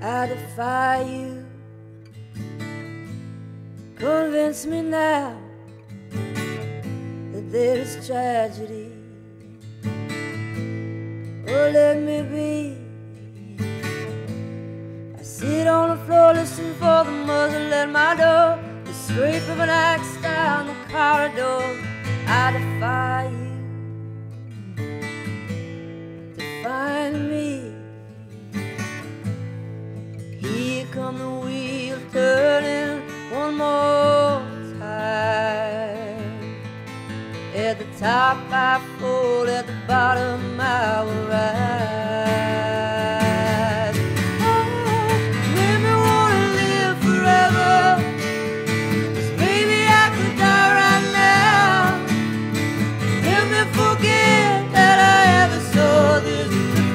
I defy you. Convince me now that there is tragedy. Oh, let me be. I sit on the floor, listen for the muzzle at my door, the scrape of an axe down the corridor. I defy you. Define me. Here come the wheel turning one more time. At the top I fall, at the bottom I will rise. Oh, make me wanna live forever, 'cause maybe I could die right now. Let me forget that I ever saw this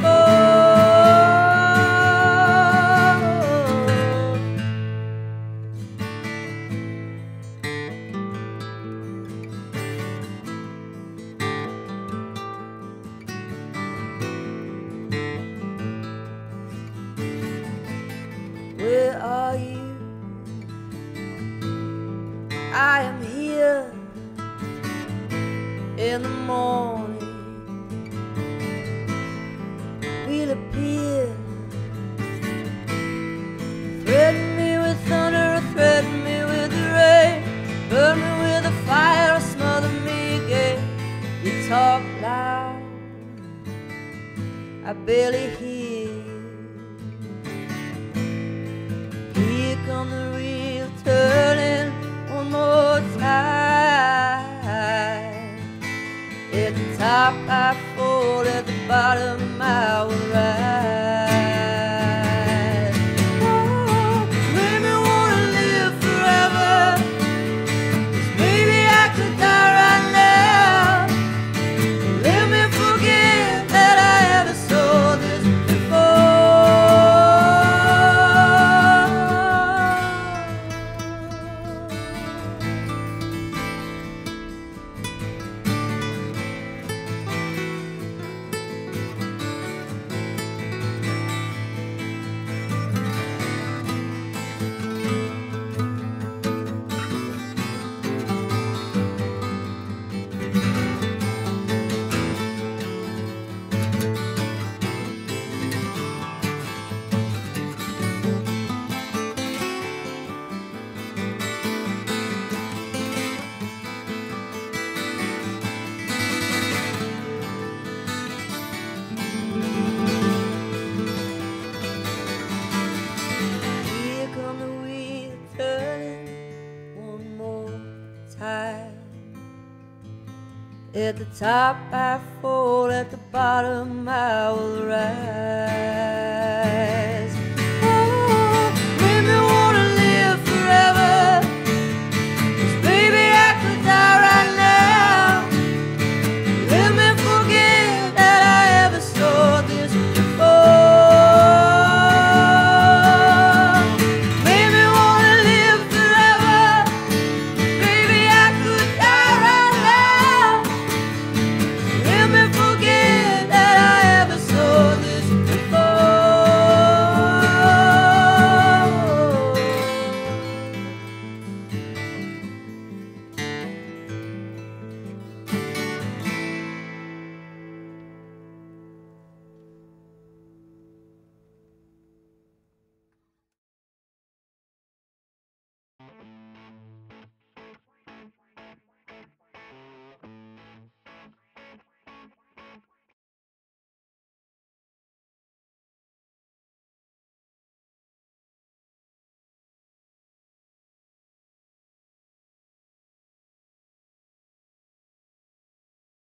I am here in the morning. We'll appear. Threaten me with thunder, threaten me with the rain, burn me with the fire, or smother me again. You talk loud, I barely hear you. Here come the wheel turning one more time. At the top I fall, at the bottom I will rise. Oh, make me wanna live forever, 'cause maybe I could die right now. Let me forget that I ever saw this at the top I fall, at the bottom I will rise.